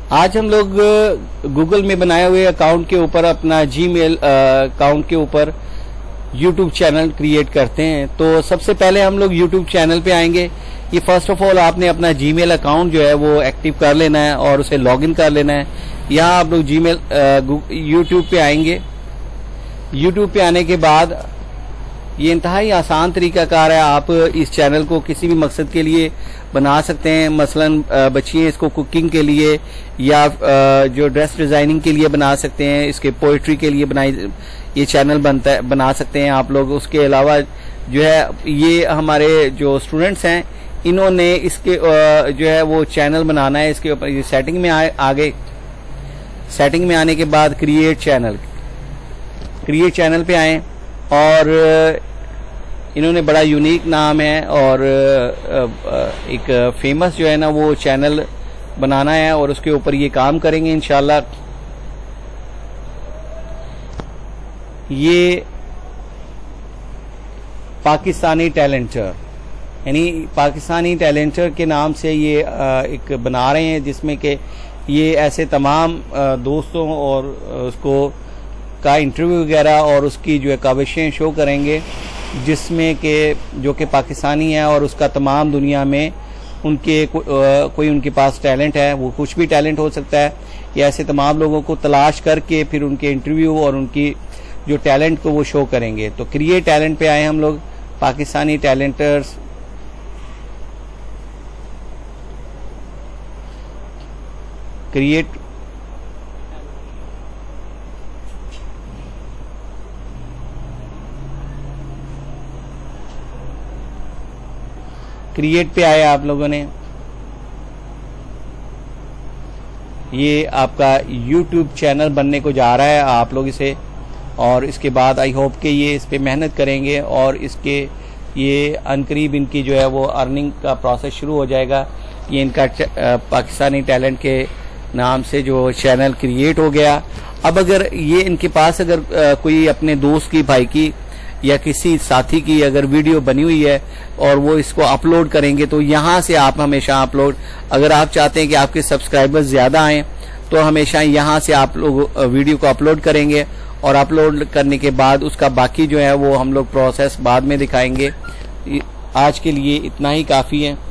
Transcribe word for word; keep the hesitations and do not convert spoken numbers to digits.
आज हम लोग गूगल में बनाए हुए अकाउंट के ऊपर अपना जीमेल अकाउंट के ऊपर यूट्यूब चैनल क्रिएट करते हैं। तो सबसे पहले हम लोग यूट्यूब चैनल पे आएंगे। ये फर्स्ट ऑफ ऑल आपने अपना जीमेल अकाउंट जो है वो एक्टिव कर लेना है और उसे लॉगिन कर लेना है। यहाँ आप लोग जीमेल यूट्यूब पे आएंगे। यूट्यूब पे आने के बाद ये इंतहाई आसान तरीकाकार है। आप इस चैनल को किसी भी मकसद के लिए बना सकते हैं, मसलन बच्चियाँ इसको कुकिंग के लिए या जो ड्रेस डिजाइनिंग के लिए बना सकते हैं, इसके पोइट्री के लिए बनाई ये चैनल बनता है बना सकते हैं आप लोग। उसके अलावा जो है ये हमारे जो स्टूडेंट्स हैं इन्होंने इसके जो है वो चैनल बनाना है। इसके ऊपर ये सेटिंग में आए आगे सेटिंग में आने के बाद क्रिएट चैनल क्रिएट चैनल पे आए और इन्होंने बड़ा यूनिक नाम है और एक फेमस जो है ना वो चैनल बनाना है और उसके ऊपर ये काम करेंगे इंशाल्लाह। ये पाकिस्तानी टैलेंटर यानी पाकिस्तानी टैलेंटर के नाम से ये एक बना रहे हैं, जिसमें कि ये ऐसे तमाम दोस्तों और उसको का इंटरव्यू वगैरह और उसकी जो है काविशें शो करेंगे, जिसमें कि जो कि पाकिस्तानी है और उसका तमाम दुनिया में उनके को, आ, कोई उनके पास टैलेंट है, वो कुछ भी टैलेंट हो सकता है। या ऐसे तमाम लोगों को तलाश करके फिर उनके इंटरव्यू और उनकी जो टैलेंट को वो शो करेंगे। तो क्रिएट टैलेंट पे आए हम लोग, पाकिस्तानी टैलेंटर्स। क्रिएट क्रिएट पे आए आप लोगों ने। ये आपका यूट्यूब चैनल बनने को जा रहा है आप लोग इसे, और इसके बाद आई होप कि ये इस पे मेहनत करेंगे और इसके ये अनकरीब इनकी जो है वो अर्निंग का प्रोसेस शुरू हो जाएगा। ये इनका पाकिस्तानी टैलेंट के नाम से जो चैनल क्रिएट हो गया। अब अगर ये इनके पास अगर कोई अपने दोस्त की, भाई की या किसी साथी की अगर वीडियो बनी हुई है और वो इसको अपलोड करेंगे, तो यहाँ से आप हमेशा अपलोड, अगर आप चाहते हैं कि आपके सब्सक्राइबर्स ज्यादा आए तो हमेशा यहाँ से आप लोग वीडियो को अपलोड करेंगे और अपलोड करने के बाद उसका बाकी जो है वो हम लोग प्रोसेस बाद में दिखाएंगे। आज के लिए इतना ही काफी है।